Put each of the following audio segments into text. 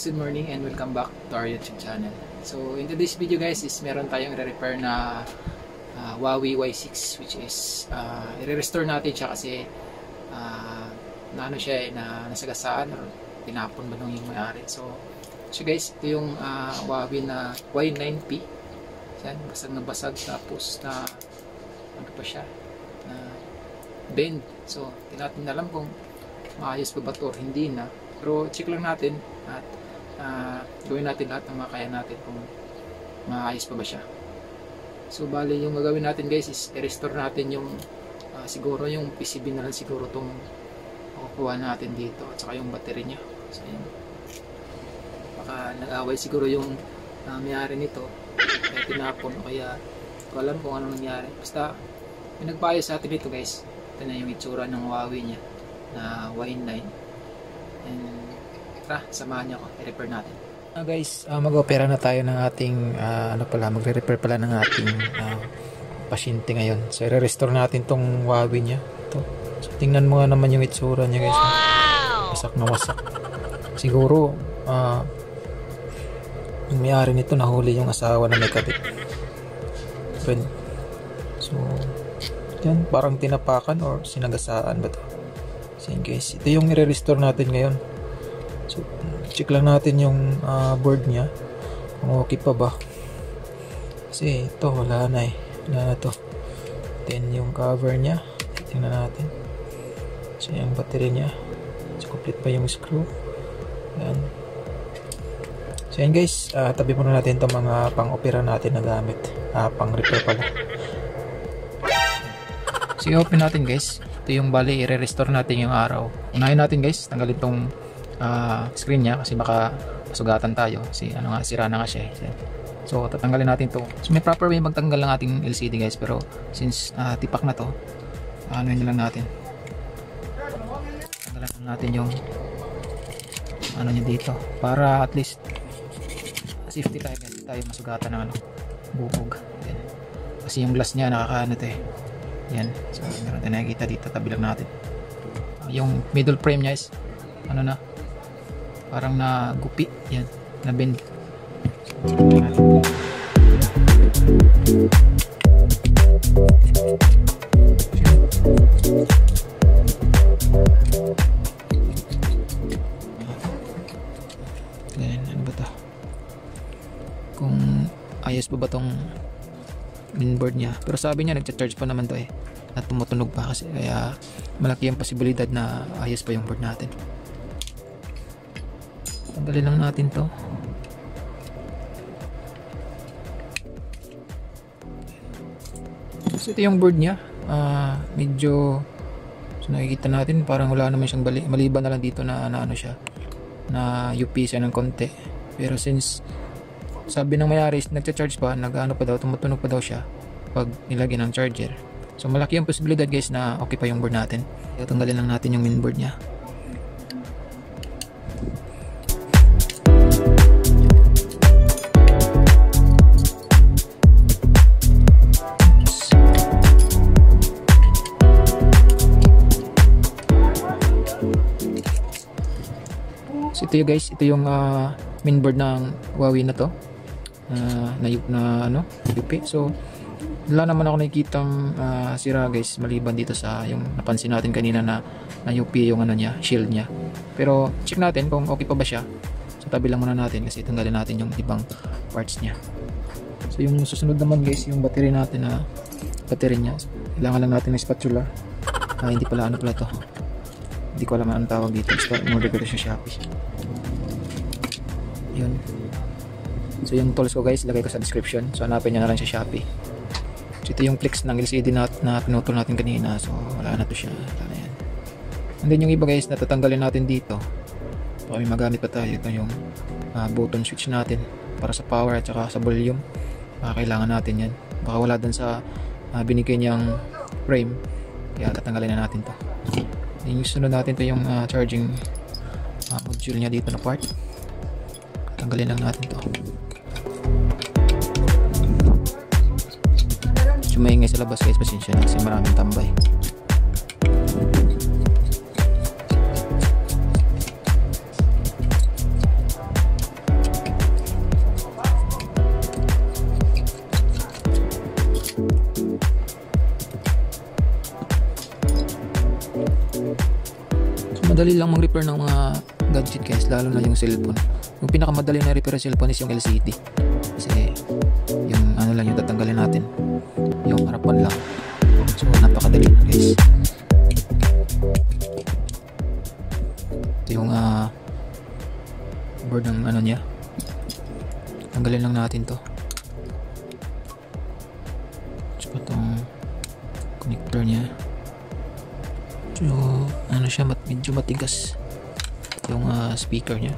guys, good morning and welcome back to our YouTube channel. So in today's video guys is meron tayong re-repair na Huawei Y6, which is i-restore natin siya kasi na ano siya na nasagasaan or tinapon ba nung yung may-ari. So guys, ito yung Huawei na Y9P. Yan, basag na basag, tapos na ano pa siya, na bend. So hindi natin alam kung maayos pa ba ito or hindi na, pero check lang natin at gawin natin lahat ng makaya natin kung maayos pa ba siya. So bali yung gagawin natin guys is i-restore natin yung siguro yung PCB na lang siguro itong makukuha natin dito at saka yung battery nya. So yun, baka nag-away siguro yung may-ari nito kaya tinapon o kaya ko alam kung ano nangyari. Basta yung nagpaayos sa atin dito guys, ito na yung itsura ng Huawei nya na Y9. And tara, samahan niyo ako, i-repair natin. Guys, mag-opera na tayo ng ating magre-repair pala ng ating pasyente ngayon. So i-restore natin tong Huawei nya ito. So tingnan mo nga naman yung itsura nya guys. Wow! Wasak na wasak. Siguro yung may-ari nito nahuli yung asawa na may kabit. So yan, parang tinapakan or sinagasaan ba to? So guys, ito yung i-restore natin ngayon. So check lang natin yung board nya kung okay pa ba, kasi ito wala na wala na to. Then yung cover nya, tingnan natin. So yung battery nya, so complete pa yung screw. Yan. So yan guys, tabi muna natin itong mga pang-opera natin na gamit, pang-repair pala. So i-open natin guys. Ito yung bali, i-restore natin yung araw. Unahin natin guys, tanggalin tong screen nya kasi baka masugatan tayo kasi sira na nga siya. So tatanggalin natin to. So may proper way magtanggal ng ating LCD guys, pero since tipak na to, ano yun lang natin, tanggalan natin yung ano nya dito para at least safety tayo guys, tayo masugatan ng bubog. Yan. Kasi yung glass nya nakakaano to yan. So meron tayo nakikita dito, tabi lang natin. Yung middle frame nya is parang na gupi, yan, na bend. Ganyan, ano ba to? Kung ayos pa ba tong mainboard niya, pero sabi niya nagcha-charge pa naman to at tumutunog pa kasi, kaya malaki ang posibilidad na ayos pa yung board natin. Tanggalin lang natin to. So ito yung board nya, medyo, so nakikita natin parang wala naman siyang maliban na lang dito na ano siya, na UP siya ng konti. Pero since sabi ng may-ari nagcha-charge pa, nag-ano pa daw, tumutunog pa daw siya pag nilagay ng charger. So malaki ang posibilidad guys na okay pa yung board natin. So tanggalin lang natin yung mainboard nya. So ito guys, ito yung mainboard ng Huawei na to, na UP. So wala naman ako nakikitang sira guys, maliban dito sa yung napansin natin kanina na UP yung nya, shield nya. Pero check natin kung okay pa ba siya. So tabi lang muna natin kasi tanggalin natin yung ibang parts nya. So yung susunod naman guys, yung battery natin na battery nya, kailangan lang natin ng spatula. Hindi pala pala to, hindi ko alam anong tawag dito. Order ko ito sa Shopee. Yun. So yung tools ko guys, lagay ko sa description. So hanapin nyo na lang sa Shopee. So ito yung flex ng LCD na pinutol natin kanina. So wala na to siya. Wala na yan. And then yung iba guys, natatanggalin natin dito. So may magamit pa tayo. Ito yung button switch natin para sa power at saka sa volume. Kailangan natin yan. Baka wala dun sa binigay niyang frame. Kaya tatanggalin na natin to. Yung sunod natin to yung charging module nya dito na part. Tanggalin lang natin to. Sumaingay sa labas guys, pasensya na kasi maraming tambay. Madali lang mag-repair ng mga gadget guys, lalo na yung cellphone. Yung pinakamadali na repair sa cellphone is yung LCD. Kasi yung ano lang yung tatanggalin natin. Yung harapan lang. So napakadali na guys. Ito yung board ng ano niya. Tanggalin lang natin to. Tsaka itong connector niya. So ano siya, medyo matigas yung speaker niya.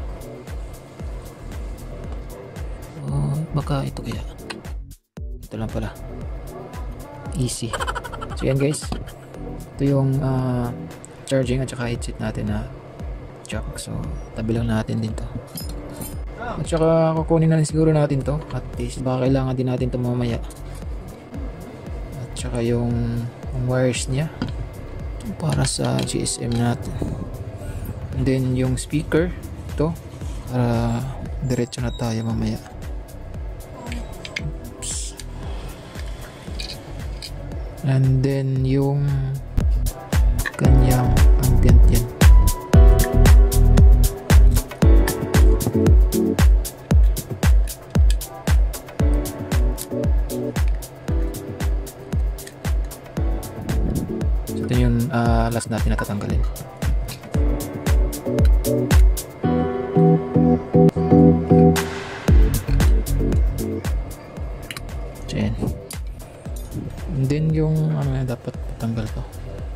Baka ito kaya. Ito lang pala. Easy. So yan guys. Ito yung charging at saka headset natin na jack. So tabi lang natin din to. At saka kukunin na siguro natin to. At least baka kailangan din natin to mamaya. At saka yung wires niya para sa GSM natin. And then yung speaker ito para diretso na tayo mamaya. Oops. And then yung kanyang ambient yan. So ito yung last natin na tatanggalin. Ayan. And then yung ano na dapat patanggal to.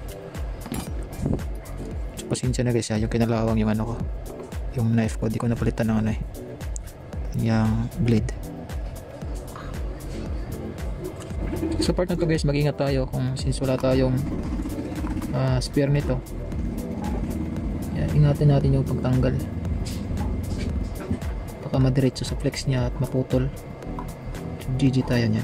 So, pasensya na guys, yung kinalawang yung ano ko, yung knife ko, di ko napalitan ng ano yung blade. So part na to guys, mag-ingat tayo kung since wala tayong spare nito. Yan, ingatan natin yung pagtanggal. Baka madiretso sa flex niya at maputol. So, GG tayo niyan.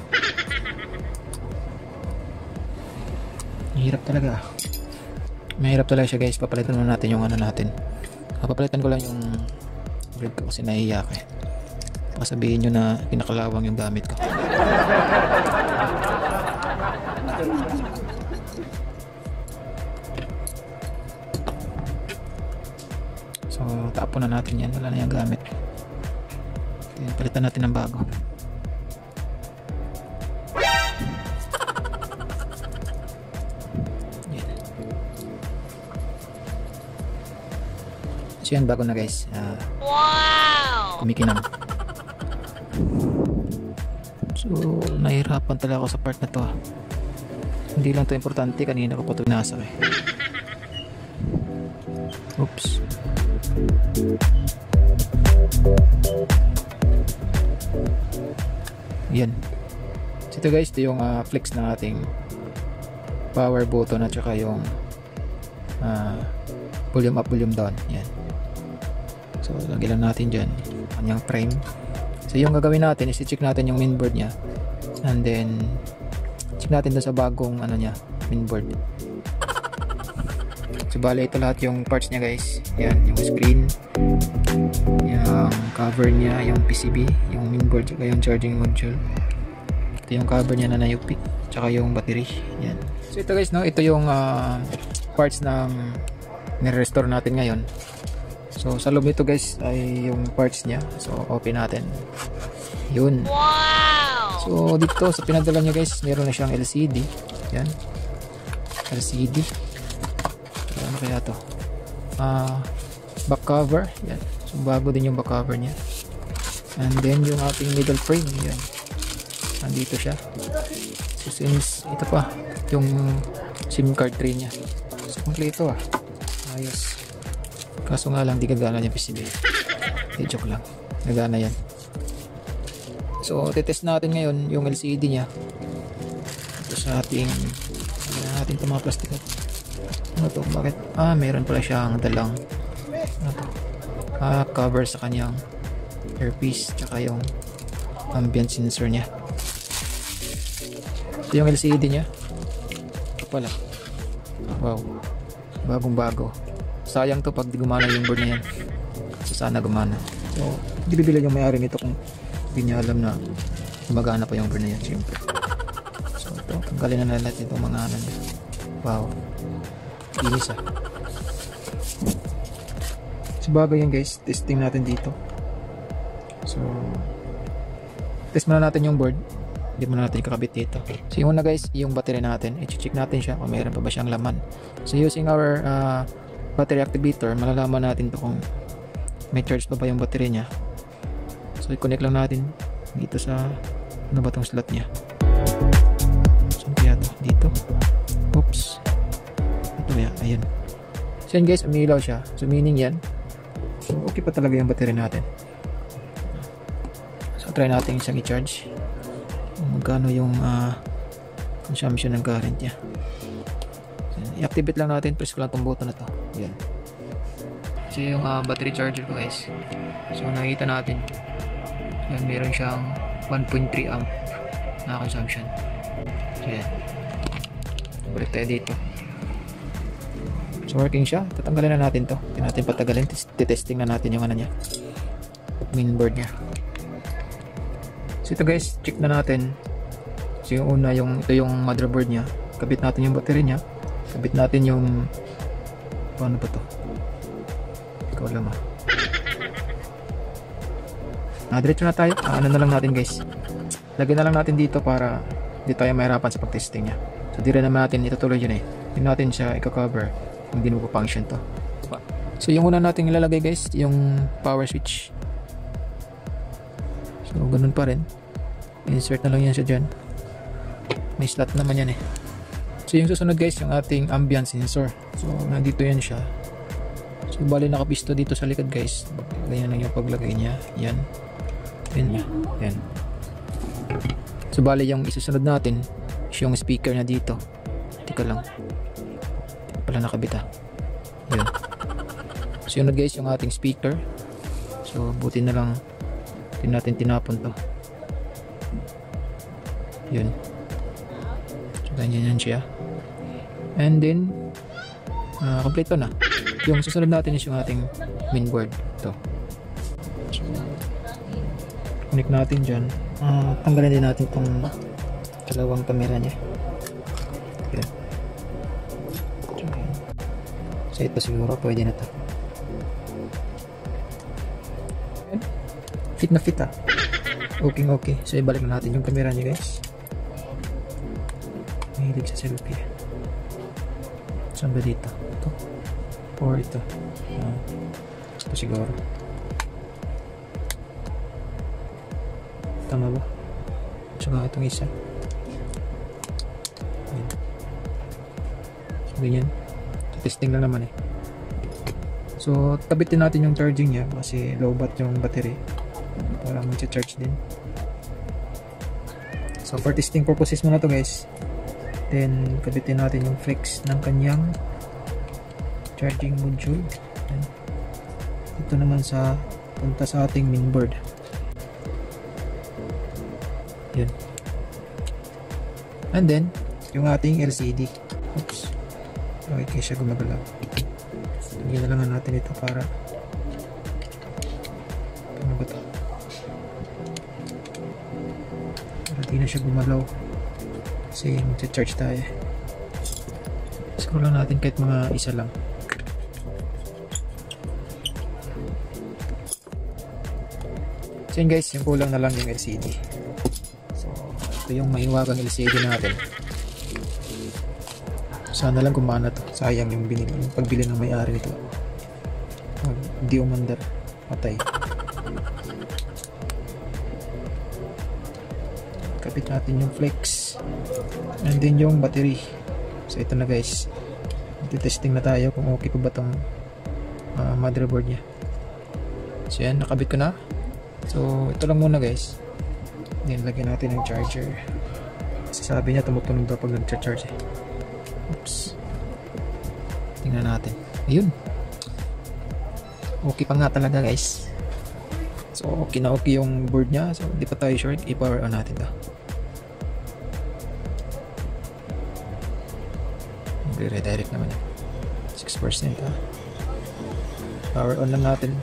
Mahirap talaga. Mahirap talaga siya guys. Papalitan muna natin yung ano natin. Papalitan ko lang yung blade ko kasi nahihiyak eh. Baka sabihin nyo na pinakalawang yung gamit ko. So tapon na natin yan, wala na yung gamit. Palitan natin ng bago. Yan. So yan, bago na guys. Wow! Kumikinang. So nahihirapan talaga ako sa part na to. Hindi lang to importante, kanina ko pa ito nasa eh. Oops. Yan. So ito guys, ito yung flex ng ating power button at saka yung volume up, volume down. Yan. So lagyan lang natin dyan kanyang frame. So yung gagawin natin is i-check natin yung mainboard nya, and then check natin doon sa bagong ano nya, mainboard. So bale ito lahat yung parts nya guys. Yan, yung screen, yung cover nya, yung PCB, yung mainboard, saka yung charging module. Ito yung cover nya na nayupi, tsaka yung battery. Yan. So ito guys, no, ito yung parts ng nire-restore natin ngayon. So sa loob nito guys ay yung parts nya. So open natin. Yun. Wow! So dito sa pinadala nya guys, meron na siyang LCD. Yan. LCD. Ano kaya to? Back cover. Yan. So bago din yung back cover nya. And then yung ating middle frame. Yan. Nandito siya. So since ito pa yung SIM card tray nya. So kompleto ayos. Kaso nga lang di gagana yung PCB. Joke lang. Nagana yan. So titest natin ngayon yung LCD nya. Ito sa ating ito mga plastic. Ano to? Bakit? Meron pala siyang dalang ano to? Cover sa kanyang earpiece tsaka yung ambient sensor nya. Ito yung LCD nya. Ito pala. Wow. Bagong bago. Sayang to pag di gumana yung board na yan. So sana gumana. So di bibili yung may-ari nito kung hindi niya alam na gumagana pa yung board na yan. Siyempre. So ito, tanggalin na natin itong mga ano niya. Wow. Inis Sabagay yan guys, testing natin dito. So test muna natin yung board. Hindi muna natin kakabit dito. So yung una guys, yung battery natin, i-check natin siya kung mayroon pa ba siyang laman. So using our battery activator, malalaman natin to kung may charge pa ba yung battery niya. So i-connect lang natin dito sa ano ba tong slot niya. So kaya to dito. Oops. Ito ya, ayun. So yan guys, umilaw siya. So meaning yan, so okay pa talaga yung battery natin. So try natin isang i-charge. Magkano yung consumption ng current niya. So, i-activate lang natin. Press ko lang itong button na to. Yan. So yung battery charger ko guys. So nakita natin. Yan, meron siyang 1.3 amp na consumption. So yan. Balik tayo dito. So working siya. Tatanggalin na natin to. Hindi natin patagalin. Testing na natin yung ano niya. Mainboard niya. So ito guys, check na natin. So yung una, ito yung motherboard niya. Kabit natin yung battery niya. Kabit natin yung paano ba to? Ikaw lang diretso na tayo. Ano na lang natin guys. Lagyan na lang natin dito para hindi tayo mahirapan sa pag-testing niya. So di rin naman natin itutuloy yun eh. Hindi natin siya i-cover kung hindi mo pa-function to. So yung una natin ilalagay guys, yung power switch. So ganun pa rin. Insert na lang yan siya dyan. May slot naman yan eh. So yung susunod guys, yung ating ambient sensor. So nandito yan siya. So bali nakapisto dito sa likod guys. Ganyan lang yung paglagay niya. Yan. Yan. So bali yung isusunod natin is yung speaker niya dito. Tika lang. Pala nakabit ah. Yun. So yun guys, yung ating speaker. So buti na lang din natin tinapon to. Yun. So ganyan yan siya. And then complete to na. Yung susunod natin is yung ating mainboard. Ito. So connect natin dyan. Tanggalin din natin itong dalawang camera niya. Yun. So ito siguro pwede na to. Fit na fit ah. Okay. So ibalik na natin yung camera niya guys. Mahilig sa selfie. Saan ba dito? Ito? Or ito? Ito siguro. Tama ba? Tsaka itong isa. Ayan. So ganyan. So, testing lang naman eh. So kabitin natin yung charging niya kasi low bat yung battery para mag-charge din. So for testing purposes muna to guys. Then kabitin natin yung flex ng kanyang charging module. Ayan. Ito naman sa punta sa ating mainboard. Yun. And then yung ating LCD. Oops. Okay, kaya siya gumagalaw. Lagyan na lang natin ito para ano ba ito? Para di na siya gumalaw kasi mag-charge tayo. Scroll lang natin kahit mga isa lang. So yun guys, yung kulang na lang yung LCD. So ito yung mahiwagang LCD natin. Sana lang gumana to. Sayang yung pagbili ng may-ari nito. Hindi umandar. Patay. Kapit natin yung flex. And then yung battery. So ito na guys. Testing na tayo kung okay pa ba itong motherboard nya. So yan, nakabit ko na. So ito lang muna guys. Then lagyan natin ng charger. Kasi sabi niya tumutunog daw pag nag-charge eh. Oops. Tingnan natin. Ayun. Okay pa nga talaga guys. So okay na okay yung board nya. So hindi pa tayo sure. I-power on natin to. Redirect naman 6% ha. Power on lang natin.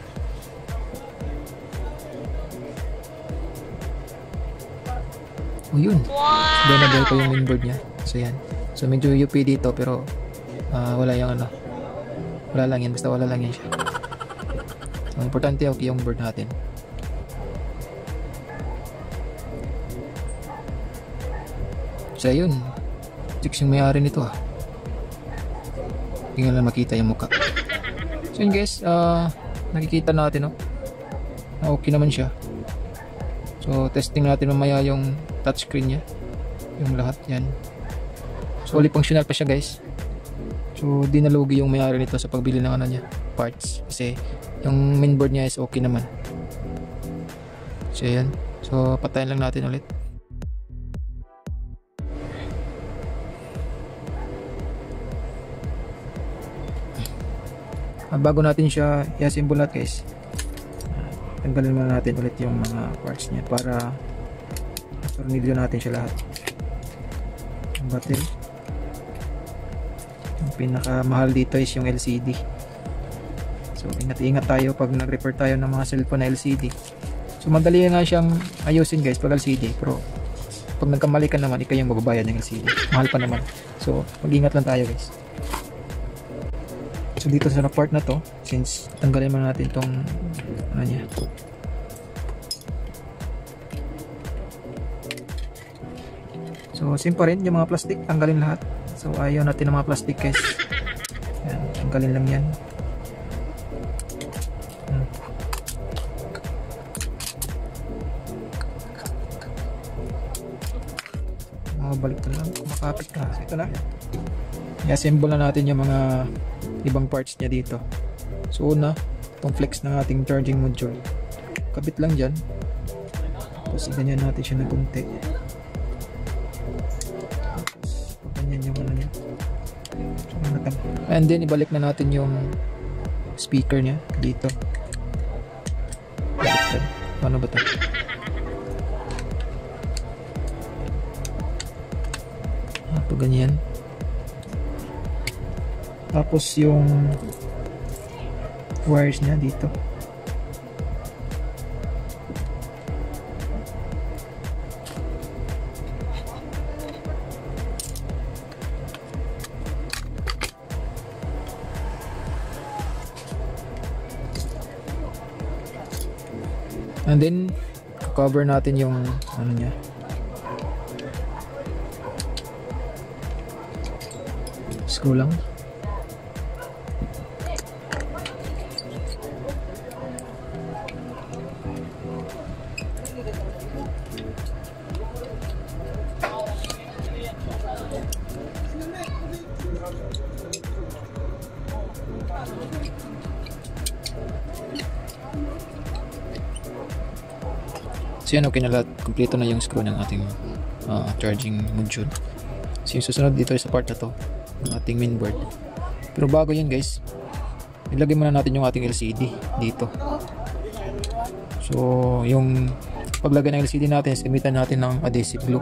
Oh yun. Binabay ko yung mainboard nya. So yan. So medyo UP dito pero wala yung ano. Wala lang yan. Basta wala lang yan siya. So, importante okay yung board natin. So, ayun. Chicks yung may-ari nito ah. Hindi nga lang makita yung mukha. So, yun guys. Nakikita natin no. Na okay naman siya. So, testing natin mamaya yung touchscreen niya. Yung lahat yan. So, fully functional pa siya guys. So, di nalugi yung may-ari nito sa pagbili ng ano niya, parts. Kasi, yung mainboard niya is okay naman. So, yan. So, patayin lang natin ulit. Bago natin siya i-assemble natin guys, tanggalin muna natin ulit yung mga parts niya para tornilyo natin siya lahat. Yung battery, yung pinakamahal dito is yung LCD. So ingat-ingat tayo pag nag-repair tayo ng mga cellphone na LCD. So madali nga siyang ayusin guys pag LCD, pero pag nagkamali ka naman, ikaw yung magbabayad ng LCD, mahal pa naman. So mag-ingat lang tayo guys. So dito sa part na to, since tanggalin muna natin tong ano niya. So same pa rin yung mga plastic, tanggalin lahat. So ayaw natin ng mga plastic guys. Yan, tanggalin lang yan. Balik na lang, kumakapit ka. So ito na. I-assemble na natin yung mga ibang parts niya dito. So una, itong flex ng ating charging module, kabit lang dyan. Tapos ganyan natin siya ng kunti. Tapos ganyan yung ano niya. And then ibalik na natin yung speaker niya dito. Paano ba ito? Ito ganyan. Tapos yung wires niya dito. And then cover natin yung ano niya. Screw lang. So yan, okay na lahat. Kompleto na yung screw ng ating charging module. So yung susunod dito sa part na to, ng ating mainboard. Pero bago yun guys, ilagay muna natin yung ating LCD dito. So yung paglagay ng LCD natin, gamitan natin ng adhesive glue.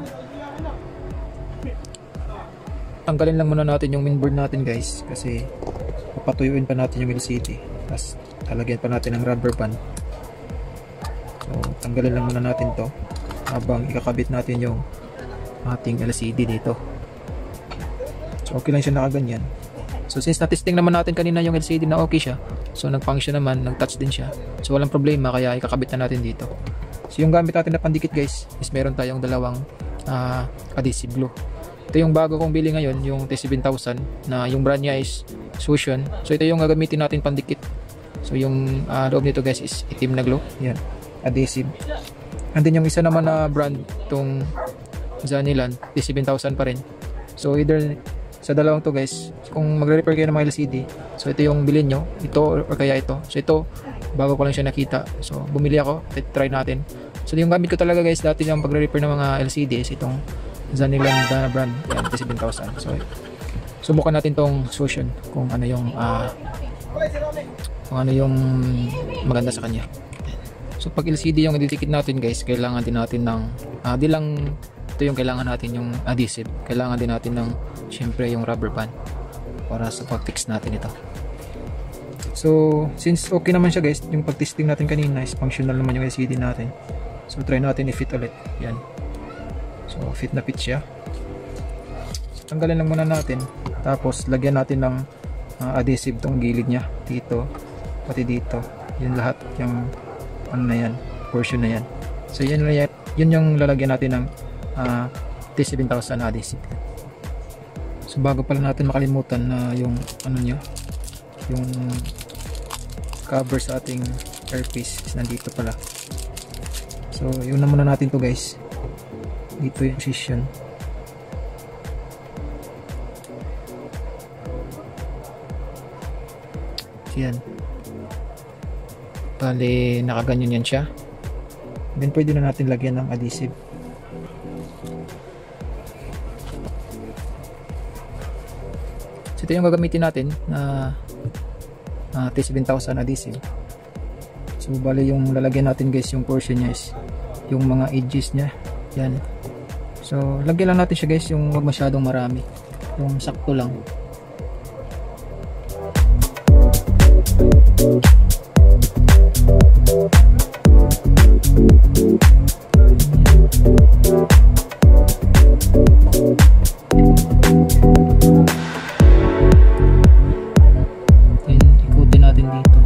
Tanggalin lang muna natin yung mainboard natin guys, kasi papatuyuin pa natin yung LCD. Tapos talagyan pa natin ng rubber band. So tanggalin lang muna natin to habang ikakabit natin yung ating LCD dito. So okay lang siya nakaganyan. So since na-testing naman natin kanina yung LCD na okay siya, so nag-function naman, nag-touch din siya, so walang problema, kaya ikakabit na natin dito. So yung gamit natin na pandikit guys is meron tayong dalawang adhesive glue. Ito yung bago kong bili ngayon, yung T7000 na yung brand niya is Fusion. So ito yung gagamitin natin pandikit. So yung loob nito guys is itim na glue. Yan, adhesive. And then yung isa naman na brand, itong Zanilan, T7000 pa rin. So either sa dalawang to guys, kung magre-repair kayo ng mga LCD, so ito yung bilhin nyo, ito or kaya ito. So ito, bago ko lang siya nakita, so bumili ako, try natin. So yung gamit ko talaga guys dati yung pagre-repair ng mga LCD is itong Zanilan na brand, yan, T7000. So subukan natin tong Fusion kung ano yung maganda sa kanya. So pag LCD yung ididikit natin guys, kailangan din natin ng di lang ito yung kailangan natin yung adhesive, kailangan din natin ng syempre yung rubber band para sa pag-fix natin ito. So since okay naman siya guys, yung pag-testing natin kanina is functional naman yung LCD natin. So try natin i-fit ulit. Yan. So fit na fit siya. So, tanggalin lang muna natin, tapos lagyan natin ng adhesive tong gilid niya dito, pati dito. Yan lahat yung ano na yan, portion na yan. So yun yung lalagyan natin ng T7000 adhesive. So bago pala natin makalimutan na yung ano nyo, yung cover sa ating airpiece is nandito pala. So yun na muna natin to guys. Dito yung position. Yan. Bali nakaganyan yan siya. Then pwede na natin lagyan ng adhesive. So ito yung gagamitin natin na T7000 adhesive. So bali yung lalagyan natin guys, yung portion niya is yung mga edges niya. Yan. So lagyan lang natin siya guys, yung wag masyadong marami. Yung sakto lang. Ikutin natin dito.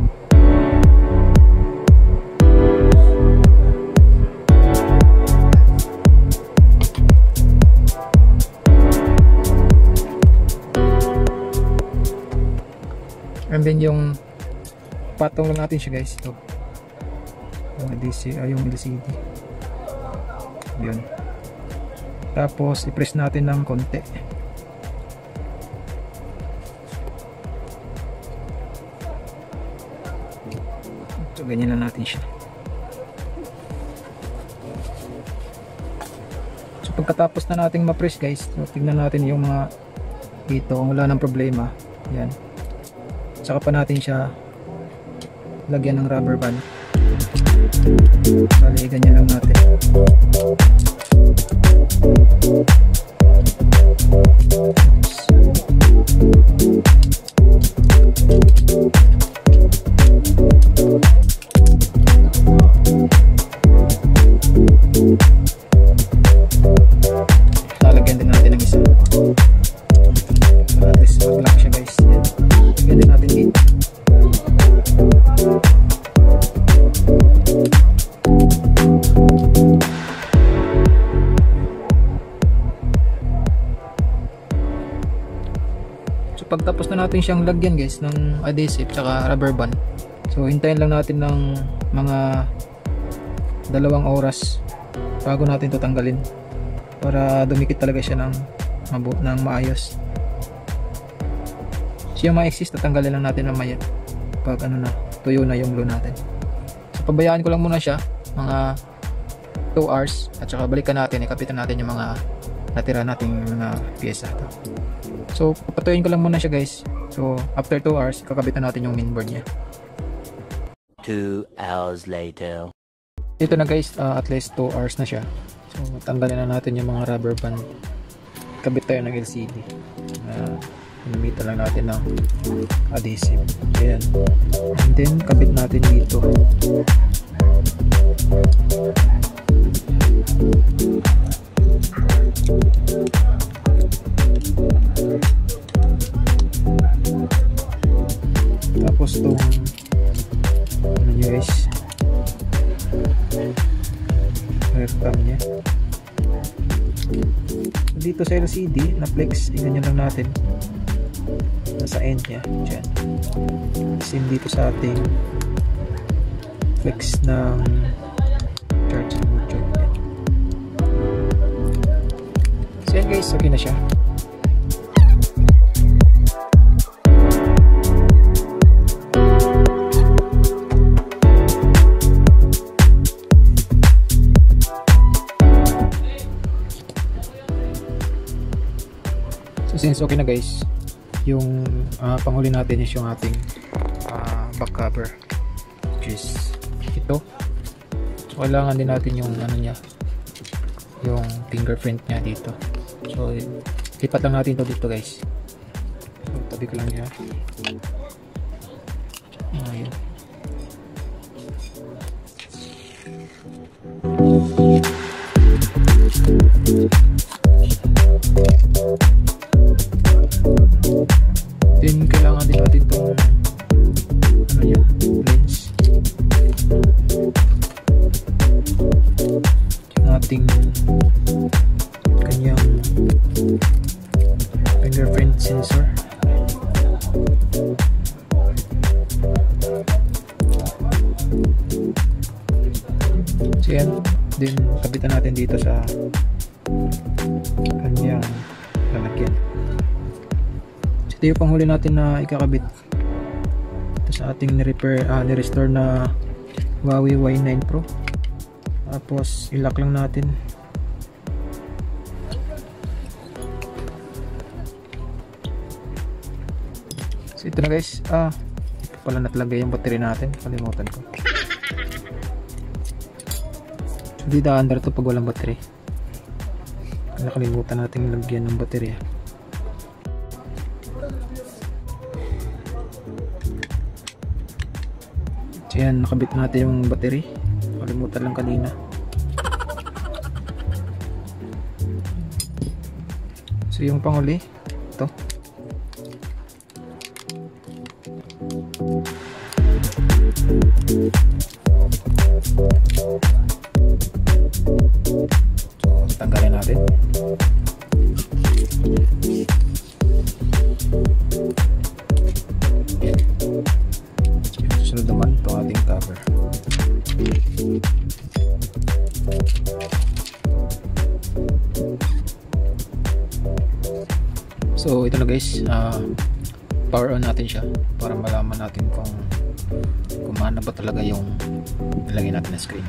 And then yung patong lang natin siya guys, ito yung LCD yun. Tapos i-press natin ng konti. So ganyan lang natin siya. So pagkatapos na nating ma-press guys, so tignan natin yung mga dito kung wala ng problema. Yan. Saka pa natin siya lagyan ng rubber band. Bali, ganyan lang natin. Lalagyan din natin ng isa. At least mag-lock siya guys. Yan. Lagyan din natin dito. So pagtapos na natin siyang lagyan guys ng adhesive tsaka rubber band, so hintayin lang natin ng mga 2 oras bago natin ito tanggalin para dumikit talaga siya ng maayos. So yung ma-exist tatanggalin lang natin mamaya pag ano na, tuyo na yung glue natin. So pabayaan ko lang muna siya mga 2 hours at saka balikan natin, ikapitan natin yung mga natira nating mga pyesa to. So papatuyin ko lang muna siya guys. So after 2 hours kakabitan natin yung mainboard niya. 2 hours later. Ito na guys, at least 2 hours na siya. So tanggalin na natin yung mga rubber band. Kabit tayo ng LCD. Pinamitan lang natin ng adhesive. Ayan. And then kabit natin dito. Tapos itong ano nyo guys, aircam nya dito sa LCD na flex, ganyan lang natin nasa end nya dyan. Same dito sa ating flex ng charging module. So yan guys, okay na siya. So since okay na guys, yung panghuli natin is yung ating back cover, which is ito. So kailangan din natin yung ano niya, yung fingerprint niya dito. So lipat lang natin to dito guys. So tabi ko lang niya. Ayun. Then kailangan din natin itong ano yan, lens. kabitan natin dito sa kanyang lalagyan. So ito yung panghuli natin na ikakabit ito sa ating ni-restore na Huawei Y9 Pro. Tapos ilock lang natin. So ito na guys, ito pala natlagay yung battery natin, kalimutan ko. So di daandar to pag walang battery. Nakalimutan natin lagyan ng battery. So yan, nakabit natin yung battery, kalimutan lang kanina. So yung panghuli, ito. So tanggalin natin. Susunod naman ito ating cover. So ito na guys, power on natin siya para malaman natin kung kumana ba talaga yung nilagay natin na screen.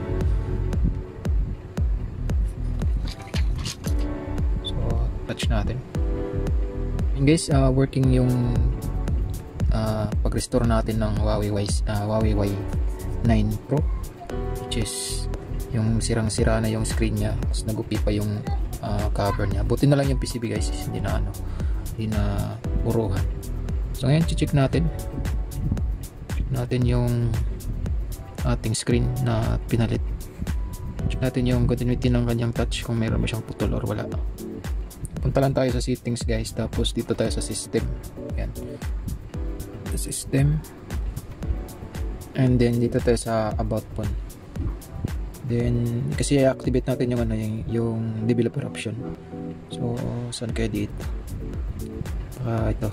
So touch natin. And guys, working yung pag-restore natin ng Huawei Y9 Pro, which is yung sirang-sira na yung screen niya, tapos nagupi pa yung cover niya. Buti na lang yung PCB guys, hindi na buruhan. So ngayon check natin yung ating screen na pinalit. Check natin yung continuity ng kanyang touch, kung mayroon ba siyang putol or wala. Punta lang tayo sa settings guys, tapos dito tayo sa system. Yan, sa system, and then dito tayo sa about phone. Then kasi i-activate natin yung yung developer option. So saan kaya dito? Ito,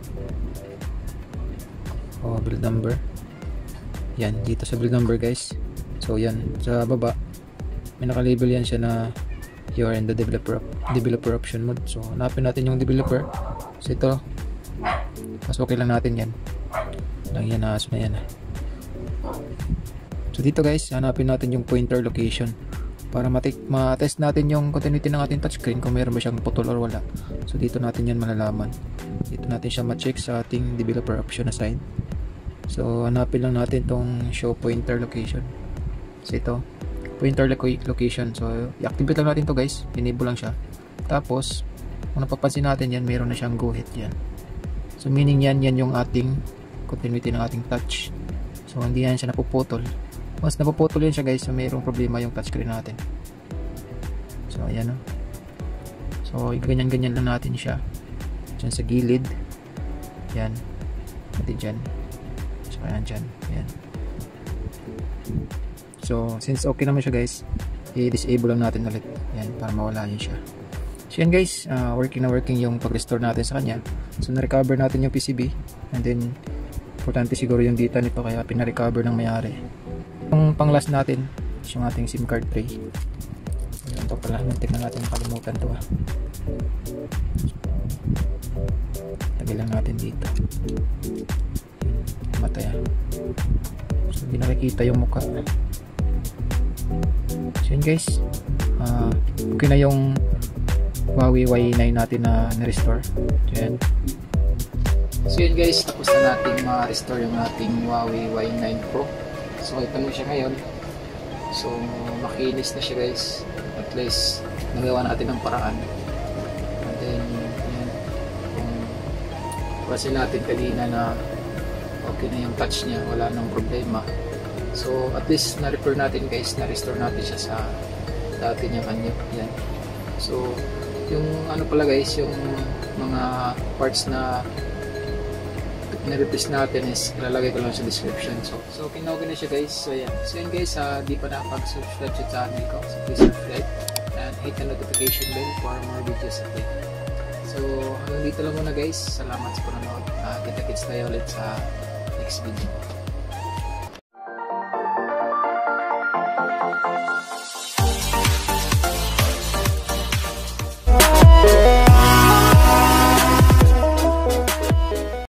build number. Yan, dito sa build number guys. So yan, sa baba may nakalabel yan siya na you are in the developer option mode. So hanapin natin yung developer. So ito, mas okay lang natin yan. Lang yan, na yan. So dito guys, hanapin natin yung pointer location para ma-test natin yung continuity ng ating touchscreen, kung mayroon ba siyang putol or wala. So dito natin yan malalaman. Dito natin siya ma-check sa ating developer option na side. So hanapin lang natin tong show pointer location. So ito, pointer location. So i-activate lang natin to guys, enable lang siya. Tapos kung napapansin natin yan, mayroon na siyang go hit yan. So meaning yan yung ating continuity ng ating touch. So hindi yan siya napuputol. Once napuputol yan siya guys, so mayroong problema yung touchscreen natin. So ayan o. So ganyan-ganyan lang natin siya. Diyan sa gilid. Yan. Pati dyan. So ayan dyan. Ayan. So since okay naman siya guys, i-disable lang natin ulit. Yan, para mawala yun siya. So yan guys, working na working yung pag-restore natin sa kanya. So na-recover natin yung PCB. And then importante siguro yung data nito, kaya pina-recover ng may-ari. Yung pang last natin is yung ating SIM card tray. Ayan, ito pala, muntik na natin makalimutan to. Lagay lang natin dito. Matay. So hindi nakikita yung mukha. So yun guys, okay na yung Huawei Y9 natin na na-restore. Ayan. So yun guys, tapos na natin ma-restore yung ating Huawei Y9 Pro. So ito mo siya ngayon. So makinis na siya guys. At least nagawa natin ng paraan. And then yan, kung kasi natin kanina na okay na yung touch niya, wala nang problema. So at least na-repair natin guys, na-restore natin siya sa dati niyang anyo. Yan. So yung ano pala guys, yung mga parts na na-replace natin is ilalagay ko lang sa description. So okay na siya guys. So yan. So yan guys, di pa nakapag-subscribe sa channel ko, so please subscribe and hit the notification bell for more videos update. So hanggang dito lang muna guys. Salamat sa panonood. Kita-kits tayo ulit sa next video.